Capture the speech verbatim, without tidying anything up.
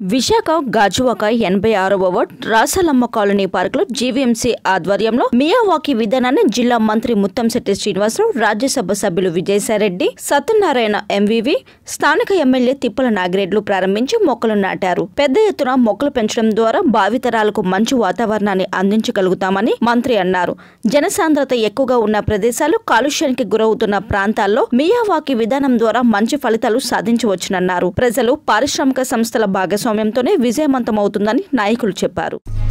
విశాఖ గాజువాక ఎనభై ఆరవ ward Rasalamma colony పార్కులో జీవీఎంసీ ఆధ్వర్యంలో మియావాకీ విధానాన్ని జిల్లా మంత్రి ముత్తంశెట్టి శ్రీనివాసరావు, రాజ్యసభ సభ్యులు విజయసాయిరెడ్డి, సత్యనారాయణ ఎంవీవీ, స్థానిక ఎమ్మెల్యే తిప్పల నాగిరెడ్లు ప్రారంభించి మొక్కలు నాటారు. పెద్ద ఎత్తున మొక్కలు పెంచడం ద్వారా భావితరాలకు మంచి వాతావరణాన్ని అందించగలుగుతామని మంత్రి అన్నారు. జనసాంద్రత ఎక్కువగా ఉన్న ప్రదేశాలు, కాలుష్యానికి గురవుతున్న ప్రాంతాల్లో మియావాకీ విధానం ద్వారా మంచి ఫలితాలు సాధించవచ్చునన్నారు. ప్రజలు, పారిశ్రామిక సంస్థల భాగస్వామ్యంతోనే విజయవంతమవుతుందని నాయకులు చెప్పారు.